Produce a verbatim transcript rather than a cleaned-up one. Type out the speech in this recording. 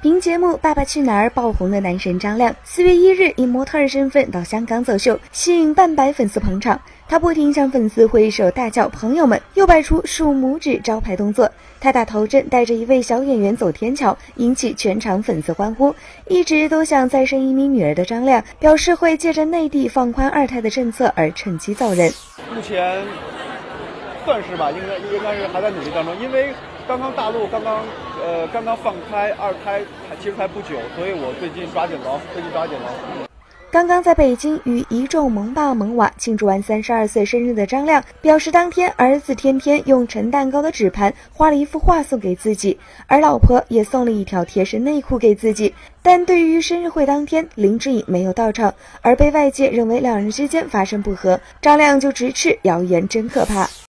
凭节目《爸爸去哪儿》爆红的男神张亮，四月一日以模特儿身份到香港走秀，吸引半百粉丝捧场。他不停向粉丝挥手大叫朋友们，又摆出竖拇指招牌动作。他打头阵带着一位小演员走天桥，引起全场粉丝欢呼。一直都想再生一名女儿的张亮表示，会借着内地放宽二胎的政策而趁机造人。 目前算是吧，应该应该是还在努力当中，因为刚刚大陆刚刚呃刚刚放开二胎，其实才不久，所以我最近抓紧了，最近抓紧了。 刚刚在北京与一众萌爸萌娃庆祝完三十二岁生日的张亮表示，当天儿子天天用盛蛋糕的纸盘画了一幅画送给自己，而老婆也送了一条贴身内裤给自己。但对于生日会当天林志颖没有到场，而被外界认为两人之间发生不和，张亮就直斥谣言真可怕。